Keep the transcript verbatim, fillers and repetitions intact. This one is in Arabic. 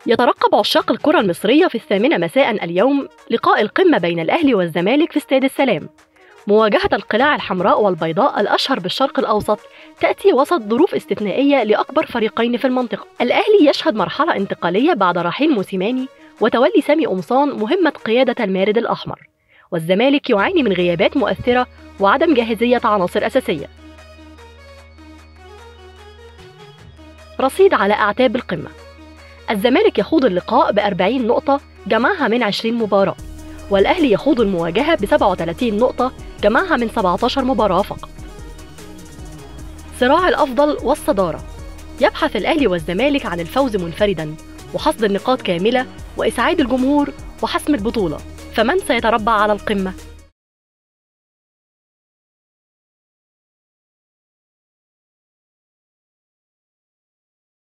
يترقب عشاق الكرة المصرية في الثامنة مساء اليوم لقاء القمة بين الأهلي والزمالك في استاد السلام. مواجهة القلاع الحمراء والبيضاء الأشهر بالشرق الأوسط تأتي وسط ظروف استثنائية لأكبر فريقين في المنطقة. الأهلي يشهد مرحلة انتقالية بعد رحيل موسيماني وتولي سامي قمصان مهمة قيادة المارد الأحمر، والزمالك يعاني من غيابات مؤثرة وعدم جاهزية عناصر أساسية. رصيد على أعتاب القمة: الزمالك يخوض اللقاء بأربعين نقطة جمعها من عشرين مباراة، والأهلي يخوض المواجهة بسبعة وثلاثين نقطة جمعها من سبعة عشر مباراة فقط. صراع الأفضل والصدارة: يبحث الأهلي والزمالك عن الفوز منفردا وحصد النقاط كاملة وإسعاد الجمهور وحسم البطولة، فمن سيتربع على القمة؟